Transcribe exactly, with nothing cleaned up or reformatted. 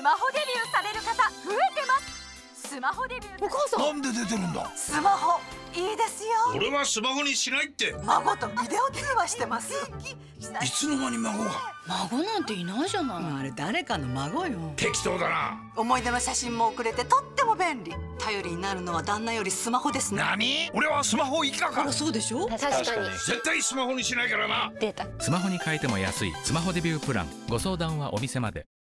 マホデビューされる方増えてます。スマホデビュー。 お母さんなんで出てるんだ。 スマホいいですよ。 俺はスマホにしないって。 孫とビデオ通話してます。 いつの間に孫が。 孫なんていないじゃない。 あれ誰かの孫よ。 適当だな。 思い出の写真も送れてとっても便利。頼りになるのは旦那よりスマホですね。 何？俺はスマホいかか。 そうでしょ。 確かに絶対スマホにしないからな。 出た。 スマホに変えても安いスマホデビュープラン。ご相談はお店まで。